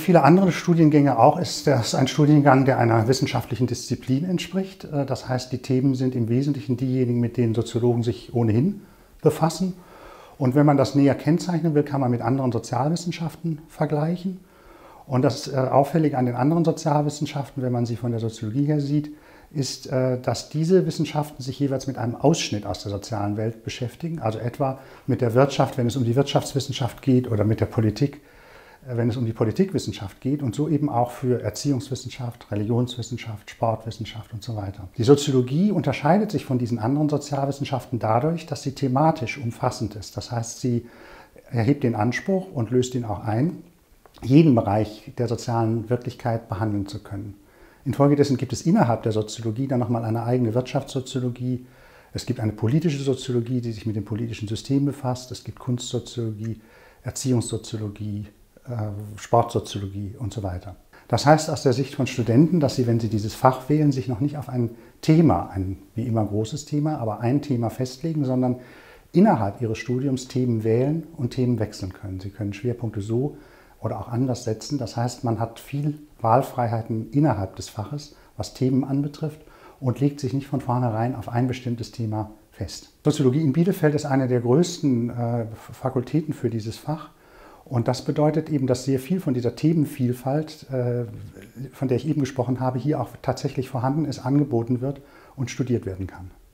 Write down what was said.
viele andere Studiengänge auch ist das ein Studiengang, der einer wissenschaftlichen Disziplin entspricht. Das heißt, die Themen sind im Wesentlichen diejenigen, mit denen Soziologen sich ohnehin befassen. Und wenn man das näher kennzeichnen will, kann man mit anderen Sozialwissenschaften vergleichen. Und das Auffällige an den anderen Sozialwissenschaften, wenn man sie von der Soziologie her sieht, ist, dass diese Wissenschaften sich jeweils mit einem Ausschnitt aus der sozialen Welt beschäftigen. Also etwa mit der Wirtschaft, wenn es um die Wirtschaftswissenschaft geht, oder mit der Politik, wenn es um die Politikwissenschaft geht, und so eben auch für Erziehungswissenschaft, Religionswissenschaft, Sportwissenschaft und so weiter. Die Soziologie unterscheidet sich von diesen anderen Sozialwissenschaften dadurch, dass sie thematisch umfassend ist. Das heißt, sie erhebt den Anspruch und löst ihn auch ein, jeden Bereich der sozialen Wirklichkeit behandeln zu können. Infolgedessen gibt es innerhalb der Soziologie dann nochmal eine eigene Wirtschaftssoziologie. Es gibt eine politische Soziologie, die sich mit dem politischen System befasst. Es gibt Kunstsoziologie, Erziehungssoziologie, Sportsoziologie und so weiter. Das heißt aus der Sicht von Studenten, dass sie, wenn sie dieses Fach wählen, sich noch nicht auf ein Thema, ein wie immer großes Thema, aber ein Thema festlegen, sondern innerhalb ihres Studiums Themen wählen und Themen wechseln können. Sie können Schwerpunkte so oder auch anders setzen. Das heißt, man hat viel Wahlfreiheiten innerhalb des Faches, was Themen anbetrifft, und legt sich nicht von vornherein auf ein bestimmtes Thema fest. Soziologie in Bielefeld ist eine der größten Fakultäten für dieses Fach. Und das bedeutet eben, dass sehr viel von dieser Themenvielfalt, von der ich eben gesprochen habe, hier auch tatsächlich vorhanden ist, angeboten wird und studiert werden kann.